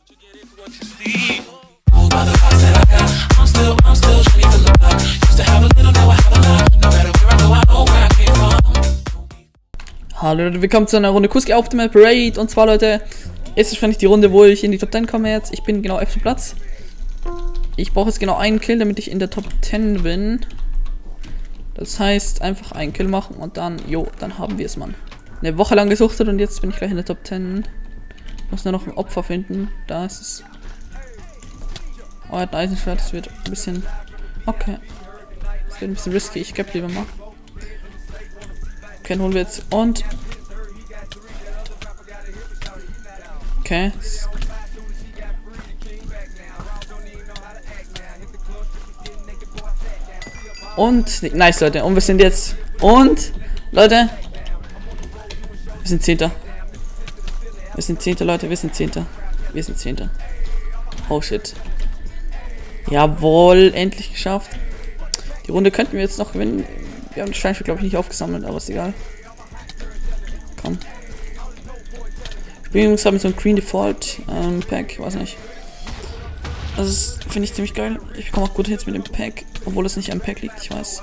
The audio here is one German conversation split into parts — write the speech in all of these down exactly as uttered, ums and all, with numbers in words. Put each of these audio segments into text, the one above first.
Hallo Leute, willkommen zu einer Runde Kuski auf dem Map Raid. Und zwar Leute, ist wahrscheinlich die Runde, wo ich in die Top zehn komme jetzt. Ich bin genau auf dem Platz. Ich brauche jetzt genau einen Kill, damit ich in der Top zehn bin. Das heißt, einfach einen Kill machen und dann, jo, dann haben wir es, Mann. Eine Woche lang gesuchtet und jetzt bin ich gleich in der Top zehn. Muss nur noch ein Opfer finden. Da ist es. Oh, er hat ein Eisenschwert, das wird ein bisschen... Okay. Das wird ein bisschen risky, ich gebe lieber mal. Okay, dann holen wir jetzt und... Okay. Und... Nice, Leute. Und wir sind jetzt... Und... Leute... Wir sind Zehnter. Wir sind Zehnter, Leute. Wir sind Zehnter. Wir sind Zehnter. Oh, shit. Jawohl, endlich geschafft. Die Runde könnten wir jetzt noch gewinnen. Wir haben das Steinschwert, glaube ich, nicht aufgesammelt, aber ist egal. Komm. Ich bin übrigens mit so einem Green Default ähm, Pack, weiß nicht. Das finde ich ziemlich geil. Ich bekomme auch gute Hits mit dem Pack, obwohl es nicht am Pack liegt, ich weiß.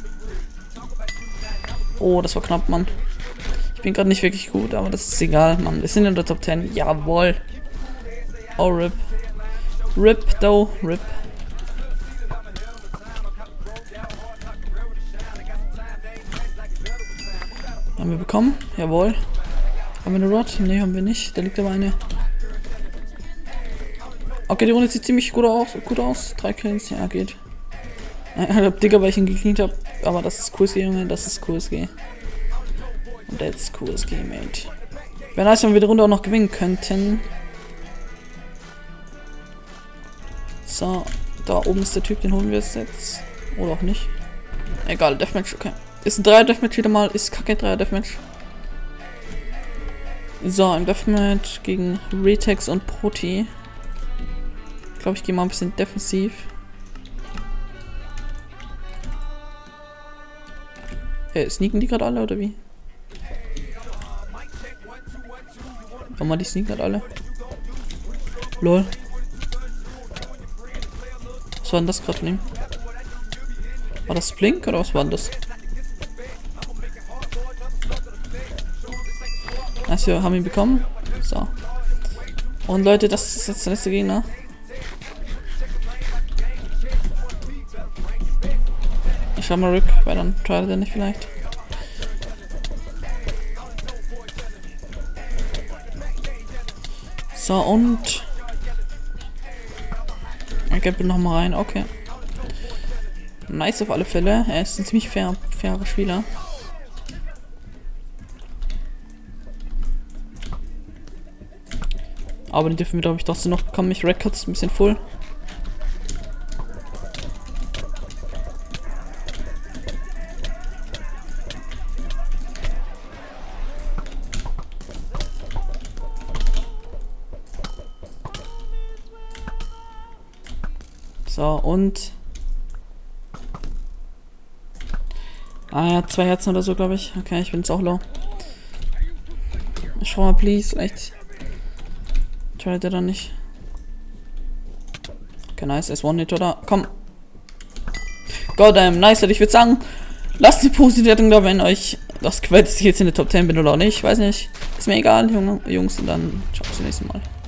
Oh, das war knapp, Mann. Ich bin gerade nicht wirklich gut, aber das ist egal, Mann. Wir sind in der Top zehn. Jawohl. Oh, RIP. RIP, though, RIP. Haben wir bekommen? Jawohl. Haben wir eine Rod? Ne, haben wir nicht. Da liegt aber eine. Okay, die Runde sieht ziemlich gut aus. Gut aus. Drei Kills, ja, geht. Ich hab Digga, weil ich ihn gekniet habe. Aber das ist Q S G, Junge. Das ist Q S G. Und that's Q S G, mate. Wäre nice, wenn wir die Runde auch noch gewinnen könnten. So, da oben ist der Typ, den holen wir jetzt. Oder auch nicht. Egal, Deathmatch, okay. Ist ein Dreier Deathmatch wieder mal, ist kacke Dreier Deathmatch. So, im Deathmatch gegen Retex und Proti. Ich glaube, ich gehe mal ein bisschen defensiv. Äh, sneaken die gerade alle oder wie? Warum mal die sneaken gerade alle? Lol. Was war denn das gerade von ihm? War das Blink oder was war denn das? Also, wir haben ihn bekommen. So. Und Leute, das ist jetzt der nächste Gegner. Ich schau mal Rick, weil dann tryt er nicht vielleicht. So, und... Ich gebe noch mal rein, okay. Nice auf alle Fälle. Er ist ein ziemlich fair, fairer Spieler. Aber den dürfen wir, glaube ich, trotzdem noch bekommen. Ich Records ein bisschen voll. So, und... Ah ja, zwei Herzen oder so, glaube ich. Okay, ich bin jetzt auch low. Schau mal, please. Echt. Tryt er dann nicht. Okay, nice. S eins Hit, oder? Komm. Goddamn, nice. Ich würde sagen, lasst die Positivierung da, wenn euch das gefällt, dass ich jetzt in der Top zehn bin oder auch nicht. Weiß nicht. Ist mir egal, Junge, Jungs. Und dann ciao, bis zum nächsten Mal.